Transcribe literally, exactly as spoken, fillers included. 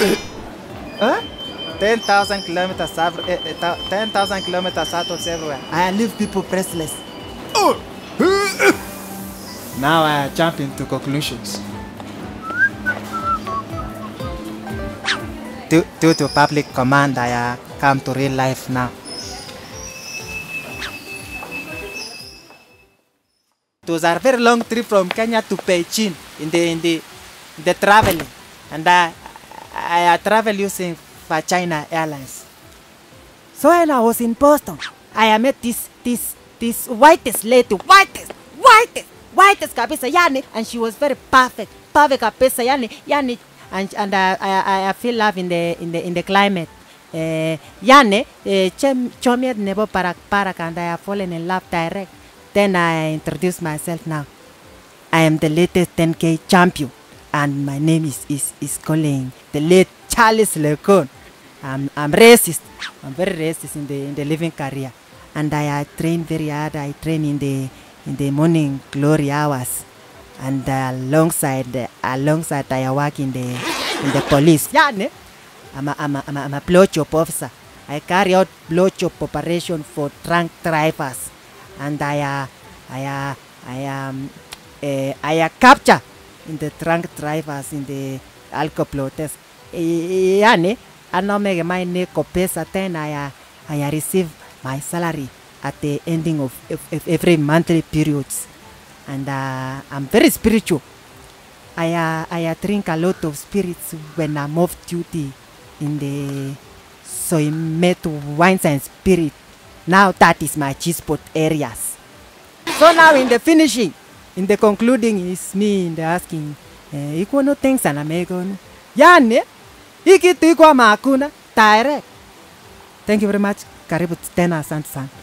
Huh? ten thousand kilometers, ten thousand kilometers out of everywhere. I leave people breathless. Oh. Now I jump into conclusions. Due, due to public command, I uh, come to real life now. It was a very long trip from Kenya to Beijing in the in the, in the traveling, and I I, I travel using for China Airlines. So when I was in Boston, I met this this this whitest lady, whitest, whitest, whitest kabisa, yani, and she was very perfect, perfect kabisa, yani, yani, and and uh, I I feel love in the in the in the climate. Uh, yani, chem chomiet nebo parak parak, and I have fallen in love direct. Then I introduce myself now. I am the latest ten K champion, and my name is is is calling the late Jalis Lekong. I'm I'm racist. I'm very racist in the in the living career, and I, I train very hard. I train in the in the morning glory hours, and uh, alongside uh, alongside I work in the in the police. Yeah, ne? I'm a I'm a I'm a, I'm a blowjob officer. I carry out blowjob operation for drunk drivers. And I, uh, I, uh, I, um, uh, I uh, capture in the drunk drivers in the alcohol test. Yani, I know make my neck pesa. Then I, uh, I receive my salary at the ending of, of, of every monthly periods, and uh, I'm very spiritual. I, uh, I uh, drink a lot of spirits when I'm off duty in the so I met wines and spirit. Now that is my G-spot areas. So now in the finishing, in the concluding is me in the asking, eh, iko no things an American. Yani, iki tiko makuna direct. Thank you very much. Karibu tena, asante sana.